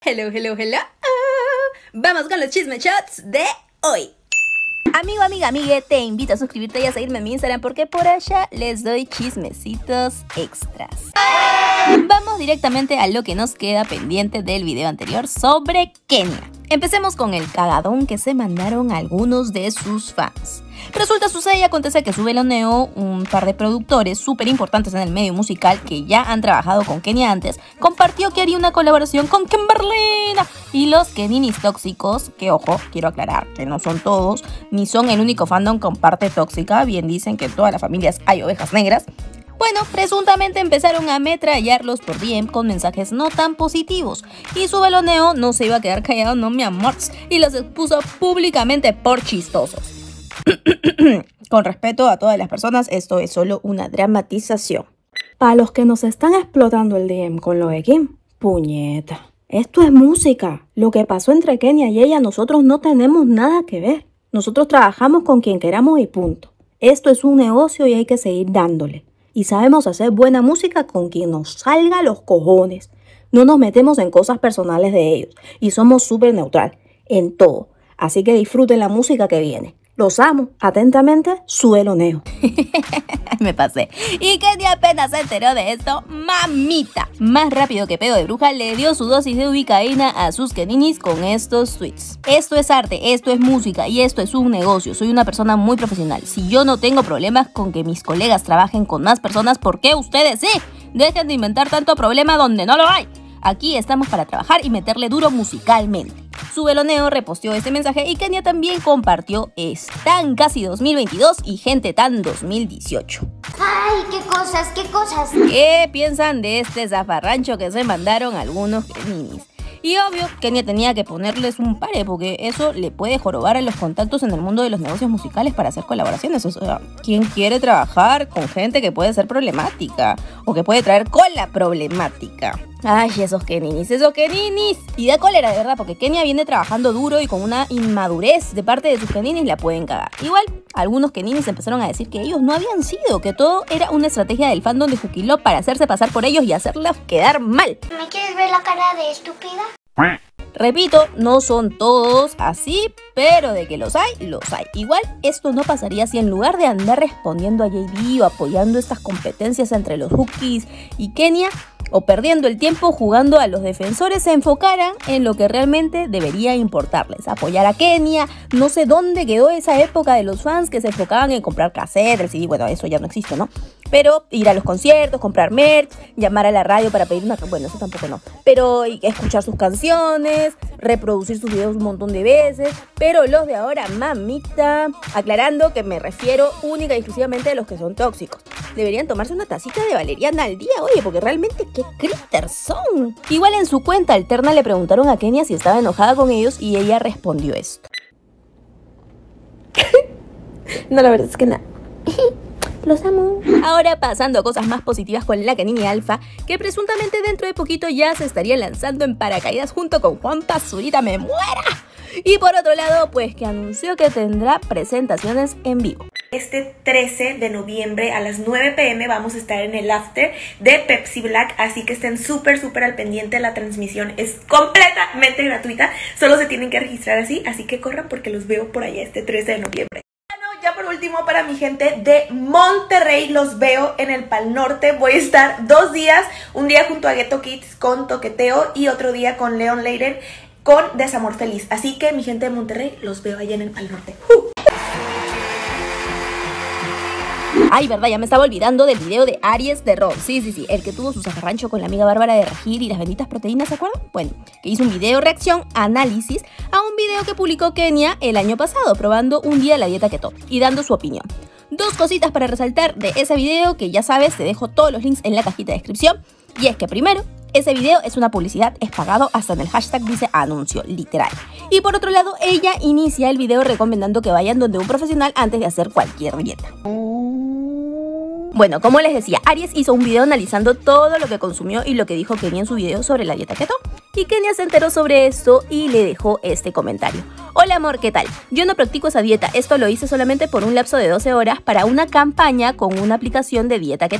Hello, hello, hello. Vamos con los chisme shots de hoy. Amigo, amiga, amigue, te invito a suscribirte y a seguirme en mi Instagram porque por allá les doy chismecitos extras. Vamos directamente a lo que nos queda pendiente del video anterior sobre Kenia. Empecemos con el cagadón que se mandaron algunos de sus fans. Resulta, sucede y acontece que su veloneo, un par de productores súper importantes en el medio musical que ya han trabajado con Kenia antes, compartió que haría una colaboración con Kimberlina. Y los Keninis tóxicos, que ojo, quiero aclarar que no son todos, ni son el único fandom con parte tóxica, bien dicen que en todas las familias hay ovejas negras. Bueno, presuntamente empezaron a ametrallarlos por DM con mensajes no tan positivos. Y su veloneo no se iba a quedar callado, no mi amor, y los expuso públicamente por chistosos. Con respeto a todas las personas, esto es solo una dramatización. Para los que nos están explotando el DM con lo de Kim, puñeta. Esto es música. Lo que pasó entre Kenia y ella, nosotros no tenemos nada que ver. Nosotros trabajamos con quien queramos y punto. Esto es un negocio y hay que seguir dándole. Y sabemos hacer buena música con quien nos salga los cojones. No nos metemos en cosas personales de ellos. Y somos súper neutral en todo. Así que disfruten la música que viene. Los amo. Atentamente, su veloneo. Me pasé. Y Kenia apenas se enteró de esto, mamita, más rápido que pedo de bruja, le dio su dosis de ubicaína a sus Keninis con estos tweets. Esto es arte, esto es música y esto es un negocio. Soy una persona muy profesional. Si yo no tengo problemas con que mis colegas trabajen con más personas, ¿por qué ustedes sí? Dejen de inventar tanto problema donde no lo hay. Aquí estamos para trabajar y meterle duro musicalmente. Su veloneo reposteó este mensaje y Kenia también compartió Están casi 2022 y gente tan 2018. ¡Ay, qué cosas, qué cosas! ¿Qué piensan de este zafarrancho que se mandaron algunos Keninis? Y obvio, Kenia tenía que ponerles un pare porque eso le puede jorobar a los contactos en el mundo de los negocios musicales para hacer colaboraciones. O sea, ¿quién quiere trabajar con gente que puede ser problemática o que puede traer cola problemática? Ay, esos Keninis. Y da cólera, de verdad, porque Kenia viene trabajando duro y con una inmadurez de parte de sus Keninis la pueden cagar. Igual, algunos Keninis empezaron a decir que ellos no habían sido, que todo era una estrategia del fandom de Juquiló para hacerse pasar por ellos y hacerlos quedar mal. ¿Me quieres ver la cara de estúpida? Repito, no son todos así, pero de que los hay, los hay. Igual, esto no pasaría si en lugar de andar respondiendo a JD o apoyando estas competencias entre los Jukis y Kenia, o perdiendo el tiempo jugando a los defensores, se enfocaran en lo que realmente debería importarles. Apoyar a Kenia. No sé dónde quedó esa época de los fans que se enfocaban en comprar cassette, el CD, bueno, eso ya no existe, ¿no? Pero ir a los conciertos, comprar merch, llamar a la radio para pedir una... Bueno, eso tampoco no. Pero escuchar sus canciones, reproducir sus videos un montón de veces. Pero los de ahora, mamita, aclarando que me refiero única y exclusivamente a los que son tóxicos. Deberían tomarse una tacita de valeriana al día, oye, porque realmente qué critters son. Igual en su cuenta alterna le preguntaron a Kenia si estaba enojada con ellos y ella respondió esto. No, la verdad es que nada. Los amo. Ahora pasando a cosas más positivas con la Kenini Alfa, que presuntamente dentro de poquito ya se estaría lanzando en paracaídas junto con Juan Pazurita, me muera. Y por otro lado, pues que anunció que tendrá presentaciones en vivo. Este 13 de noviembre a las 9 p.m. vamos a estar en el after de Pepsi Black, así que estén súper al pendiente. La transmisión es completamente gratuita, solo se tienen que registrar así que corran porque los veo por allá este 13 de noviembre. Ya por último, para mi gente de Monterrey, los veo en el Pal Norte. Voy a estar 2 días, un día junto a Ghetto Kids con Toqueteo y otro día con Leon Leiden con Desamor Feliz. Así que mi gente de Monterrey, los veo allá en el Pal Norte. Ay, verdad, ya me estaba olvidando del video de Aries de Ron. Sí, el que tuvo su zafarrancho con la amiga Bárbara de Regir y las benditas proteínas, ¿se acuerdan? Bueno, que hizo un video reacción, análisis, a un video que publicó Kenia el año pasado, probando un día la dieta keto y dando su opinión. 2 cositas para resaltar de ese video, que ya sabes, te dejo todos los links en la cajita de descripción. Y es que primero, ese video es una publicidad, es pagado, hasta en el hashtag dice anuncio, literal. Y por otro lado, ella inicia el video recomendando que vayan donde un profesional antes de hacer cualquier dieta. Bueno, como les decía, Aries hizo un video analizando todo lo que consumió y lo que dijo Kenia en su video sobre la dieta keto. Y Kenia se enteró sobre esto y le dejó este comentario. Hola amor, ¿qué tal? Yo no practico esa dieta, esto lo hice solamente por un lapso de 12 horas para una campaña con una aplicación de dieta keto.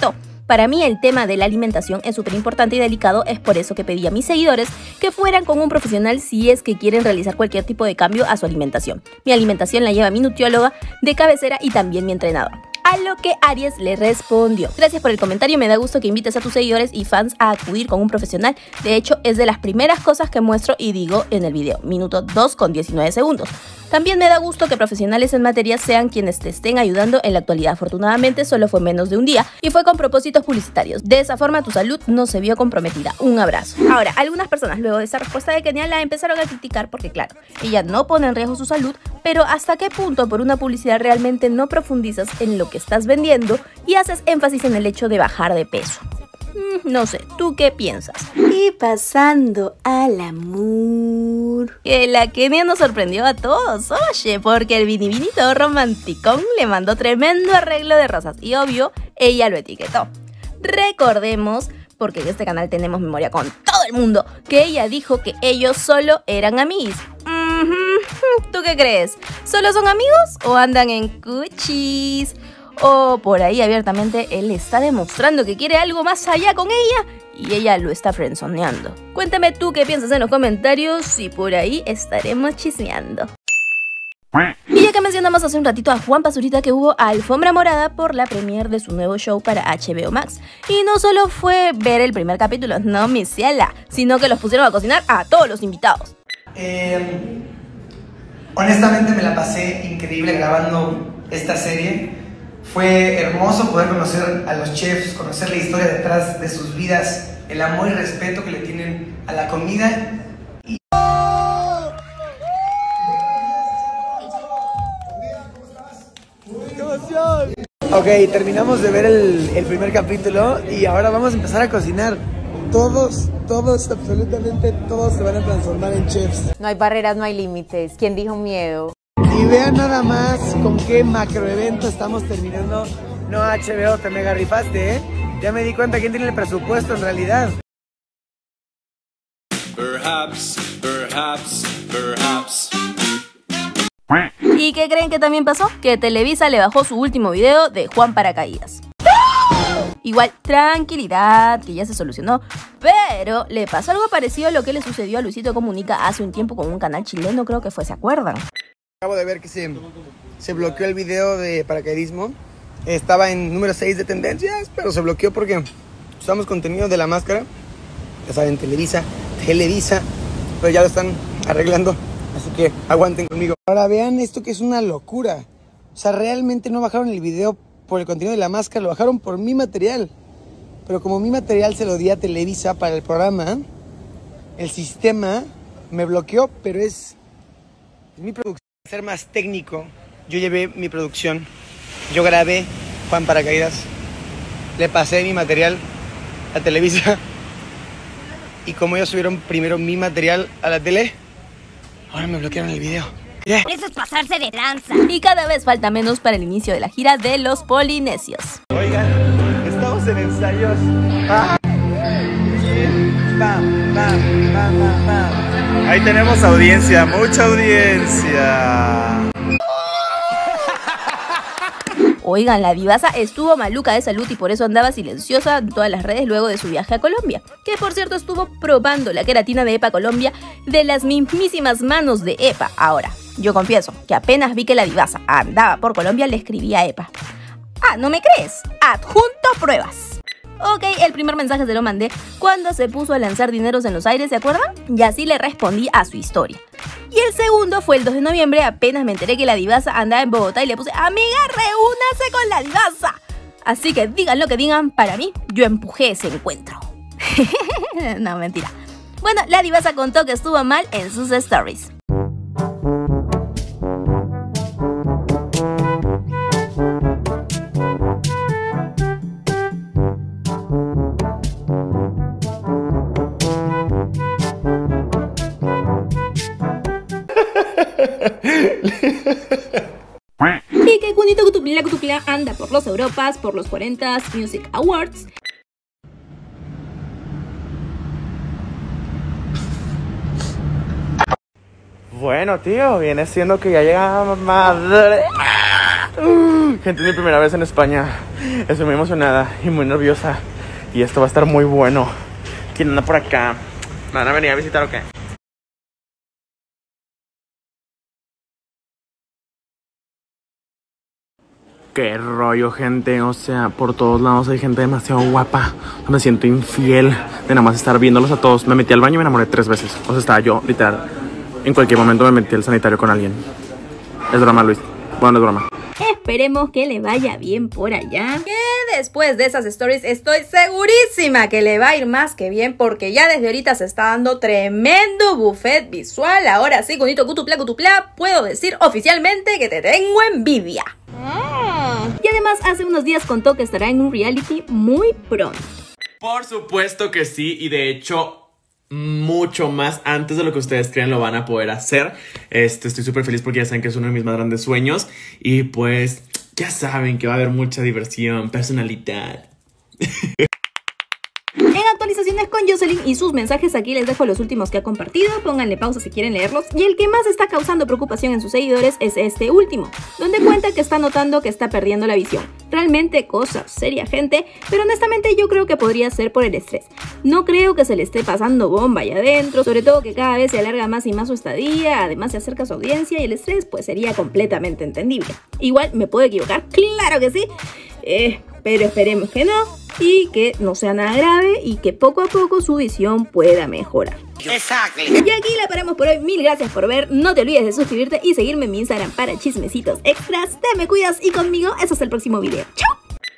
Para mí el tema de la alimentación es súper importante y delicado, es por eso que pedí a mis seguidores que fueran con un profesional si es que quieren realizar cualquier tipo de cambio a su alimentación. Mi alimentación la lleva mi nutrióloga de cabecera y también mi entrenador. A lo que Aries le respondió: gracias por el comentario, me da gusto que invites a tus seguidores y fans a acudir con un profesional. De hecho, es de las primeras cosas que muestro y digo en el video, minuto 2 con 19 segundos. También me da gusto que profesionales en materia sean quienes te estén ayudando en la actualidad. Afortunadamente solo fue menos de un día y fue con propósitos publicitarios. De esa forma tu salud no se vio comprometida. Un abrazo. Ahora, algunas personas luego de esa respuesta de Kenia la empezaron a criticar porque claro, ella no pone en riesgo su salud, pero ¿hasta qué punto por una publicidad realmente no profundizas en lo que estás vendiendo y haces énfasis en el hecho de bajar de peso? No sé, ¿tú qué piensas? Y pasando al amor, que la Kenia nos sorprendió a todos, oye, porque el vinito romanticón le mandó tremendo arreglo de rosas y obvio, ella lo etiquetó. Recordemos, porque en este canal tenemos memoria con todo el mundo, que ella dijo que ellos solo eran amigos. ¿Tú qué crees? ¿Solo son amigos o andan en cuchis? O por ahí abiertamente él está demostrando que quiere algo más allá con ella y ella lo está frenzoneando. Cuéntame tú qué piensas en los comentarios y por ahí estaremos chismeando. Y ya que mencionamos hace un ratito a Juan Pazurita que hubo alfombra morada por la premiere de su nuevo show para HBO Max. Y no solo fue ver el primer capítulo, no mi ciela, sino que los pusieron a cocinar a todos los invitados. Honestamente me la pasé increíble grabando esta serie. Fue hermoso poder conocer a los chefs, conocer la historia detrás de sus vidas, el amor y respeto que le tienen a la comida. Ok, terminamos de ver el primer capítulo y ahora vamos a empezar a cocinar. Todos, absolutamente todos se van a transformar en chefs. No hay barreras, no hay límites. ¿Quién dijo miedo? Y vean nada más con qué macroevento estamos terminando. No, HBO, te mega rifaste, ¿eh? Ya me di cuenta quién tiene el presupuesto en realidad. Perhaps. ¿Y qué creen que también pasó? Que Televisa le bajó su último video de Juan Paracaídas. Igual, tranquilidad, que ya se solucionó, pero le pasó algo parecido a lo que le sucedió a Luisito Comunica hace un tiempo con un canal chileno, creo que fue, ¿se acuerdan? Acabo de ver que se bloqueó el video de paracaidismo. Estaba en número 6 de tendencias, pero se bloqueó porque usamos contenido de La Máscara. Ya saben, Televisa, pero ya lo están arreglando, así que aguanten conmigo. Ahora vean esto que es una locura. O sea, realmente no bajaron el video por el contenido de La Máscara, lo bajaron por mi material. Pero como mi material se lo di a Televisa para el programa, el sistema me bloqueó, pero es mi producción. Para ser más técnico, yo llevé mi producción, yo grabé Juan Paracaídas, le pasé mi material a Televisa y como ellos subieron primero mi material a la tele, ahora me bloquearon el video. Eso es pasarse de lanza. Y cada vez falta menos para el inicio de la gira de los Polinesios. Oigan, estamos en ensayos. Ahí tenemos audiencia, mucha audiencia. Oigan, la divasa estuvo maluca de salud y por eso andaba silenciosa en todas las redes luego de su viaje a Colombia. Que por cierto estuvo probando la queratina de EPA Colombia de las mismísimas manos de EPA. Ahora, yo confieso que apenas vi que la divasa andaba por Colombia le escribí a EPA. Ah, ¿no me crees? Adjunto pruebas. Ok, el primer mensaje se lo mandé cuando se puso a lanzar dineros en los aires, ¿se acuerdan? Y así le respondí a su historia. Y el segundo fue el 2 de noviembre, apenas me enteré que la divasa andaba en Bogotá y le puse: amiga, reúnase con la divasa. Así que digan lo que digan, para mí, yo empujé ese encuentro. No, mentira. Bueno, la divasa contó que estuvo mal en sus stories. Y que Juanito Cutupila anda por los Europas, por los 40s Music Awards. Bueno, tío, viene siendo que ya llega madre. Gente, es mi primera vez en España. Estoy muy emocionada y muy nerviosa. Y esto va a estar muy bueno. ¿Quién anda por acá? ¿Me van a venir a visitar o qué? Qué rollo, gente. O sea, por todos lados hay gente demasiado guapa. Me siento infiel de nada más estar viéndolos a todos. Me metí al baño y me enamoré 3 veces. O sea, estaba yo, literal. En cualquier momento me metí al sanitario con alguien. Es broma, Luis. Bueno, es broma. Esperemos que le vaya bien por allá. Que después de esas stories estoy segurísima que le va a ir más que bien, porque ya desde ahorita se está dando tremendo buffet visual. Ahora sí, Gunito Cutupla, puedo decir oficialmente que te tengo envidia. Y además hace unos días contó que estará en un reality muy pronto. Por supuesto que sí, y de hecho mucho más antes de lo que ustedes crean lo van a poder hacer. Estoy súper feliz porque ya saben que es uno de mis más grandes sueños. Y pues ya saben que va a haber mucha diversión, personalidad. En actualizaciones con Jocelyn y sus mensajes, aquí les dejo los últimos que ha compartido, pónganle pausa si quieren leerlos. Y el que más está causando preocupación en sus seguidores es este último, donde cuenta que está notando que está perdiendo la visión. Realmente cosa seria, gente, pero honestamente yo creo que podría ser por el estrés. No creo que se le esté pasando bomba allá adentro, sobre todo que cada vez se alarga más y más su estadía, además se acerca a su audiencia y el estrés pues sería completamente entendible. Igual me puedo equivocar, claro que sí, pero esperemos que no. Y que no sea nada grave y que poco a poco su visión pueda mejorar. Exacto. Y aquí la paramos por hoy. Mil gracias por ver. No te olvides de suscribirte y seguirme en mi Instagram para chismecitos extras. Te me cuidas y conmigo. Eso es el próximo video. ¡Chao!